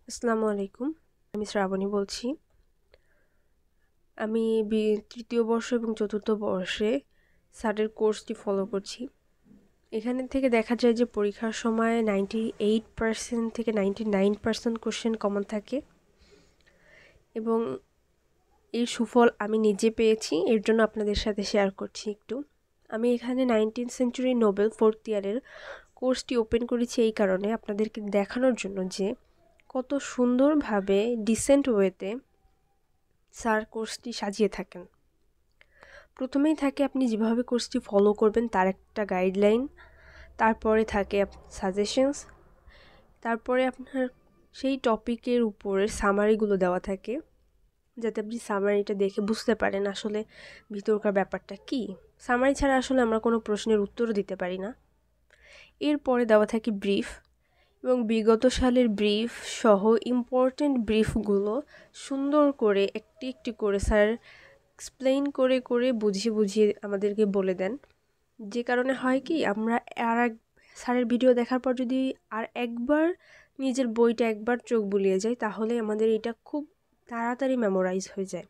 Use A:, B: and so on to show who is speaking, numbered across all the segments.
A: আসসালামু আলাইকুম। আমি শ্রাবণী বলছি। আমি তৃতীয় বর্ষ এবং চতুর্থ বর্ষে স্যারের কোর্সটি ফলো করছি। এখানে থেকে দেখা যায় যে পরীক্ষার সময় 98% থেকে 99% কোশ্চেন কমন থাকে এবং এর সুফল আমি নিজে পেয়েছি। এর জন্য আপনাদের সাথে শেয়ার করছি একটু। আমি এখানে 19th সেঞ্চুরি নোবেল 4th ইয়ারের কোর্সটি ওপেন করেছি এই কারণে, আপনাদেরকে দেখানোর জন্য যে কত সুন্দরভাবে ডিসেন্ট ওয়েতে স্যার কোর্সটি সাজিয়ে থাকেন। প্রথমেই থাকে আপনি যেভাবে কোর্সটি ফলো করবেন তার একটা গাইডলাইন, তারপরে থাকে সাজেশনস, তারপরে আপনার সেই টপিকের উপরে সামারিগুলো দেওয়া থাকে যাতে আপনি সামারিটা দেখে বুঝতে পারেন আসলে ভিতরকার ব্যাপারটা কি। সামারি ছাড়া আসলে আমরা কোনো প্রশ্নের উত্তরও দিতে পারি না। এরপরে দেওয়া থাকে ব্রিফ, এবং বিগত সালের ব্রিফ সহ ইম্পর্টেন্ট ব্রিফগুলো সুন্দর করে একটি একটি করে স্যার এক্সপ্লেইন করে করে বুঝিয়ে বুঝিয়ে আমাদেরকে বলে দেন। যে কারণে হয় কি, আমরা আর এক স্যারের ভিডিও দেখার পর যদি আর একবার নিজের বইটা একবার চোখ বুলিয়ে যায় তাহলে আমাদের এটা খুব তাড়াতাড়ি মেমোরাইজ হয়ে যায়।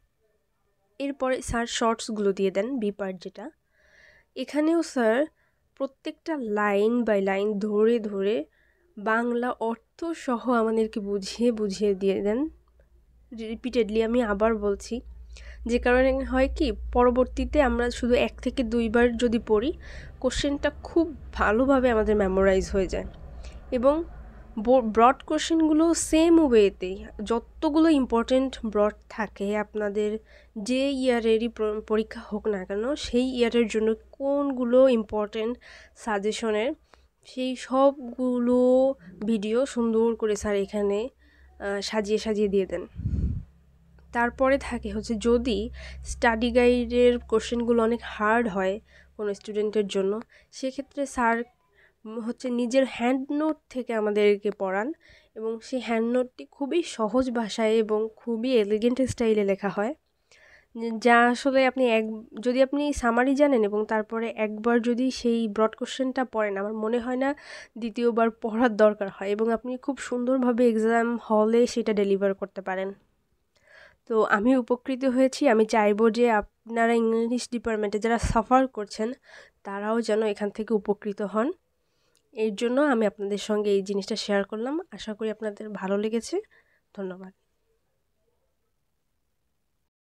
A: এরপরে স্যার শর্টসগুলো দিয়ে দেন, বি পার্ট যেটা। এখানেও স্যার প্রত্যেকটা লাইন বাই লাইন ধরে ধরে বাংলা অর্থ সহ আমাদেরকে বুঝিয়ে বুঝিয়ে দিয়ে দেন রিপিটেডলি। আমি আবার বলছি, যে কারণে হয় কি, পরবর্তীতে আমরা শুধু 1 থেকে 2 বার যদি পড়ি কোশ্চেনটা খুব ভালোভাবে আমাদের মেমোরাইজ হয়ে যায়। এবং ব্রড কোশ্চেনগুলো সেম ওয়েতেই, যতগুলো ইম্পর্টেন্ট ব্রড থাকে আপনাদের যে ইয়ারেরই পরীক্ষা হোক না কেন, সেই ইয়ারের জন্য কোনগুলো ইম্পর্টেন্ট সাজেশনের সেই সবগুলো ভিডিও সুন্দর করে স্যার এখানে সাজিয়ে সাজিয়ে দিয়ে দেন। তারপরে থাকে হচ্ছে যদি স্টাডি গাইডের কোশ্চেনগুলো অনেক হার্ড হয় কোনো স্টুডেন্টের জন্য, সেক্ষেত্রে স্যার হচ্ছে নিজের হ্যান্ড নোট থেকে আমাদেরকে পড়ান, এবং সেই হ্যান্ড নোটটি খুবই সহজ ভাষায় এবং খুবই এলিগেন্ট স্টাইলে লেখা হয়, যা আসলে যদি আপনি সামারি জানেন এবং তারপরে একবার যদি সেই ব্রড কোশ্চেনটা পড়েন, আমার মনে হয় না দ্বিতীয়বার পড়ার দরকার হয়, এবং আপনি খুব সুন্দরভাবে এক্সাম হলে সেটা ডেলিভার করতে পারেন। তো আমি উপকৃত হয়েছি। আমি চাইবো যে আপনারা ইংলিশ ডিপার্টমেন্টে যারা সাফার করছেন তারাও যেন এখান থেকে উপকৃত হন। এর জন্য আমি আপনাদের সঙ্গে এই জিনিসটা শেয়ার করলাম। আশা করি আপনাদের ভালো লেগেছে। ধন্যবাদ।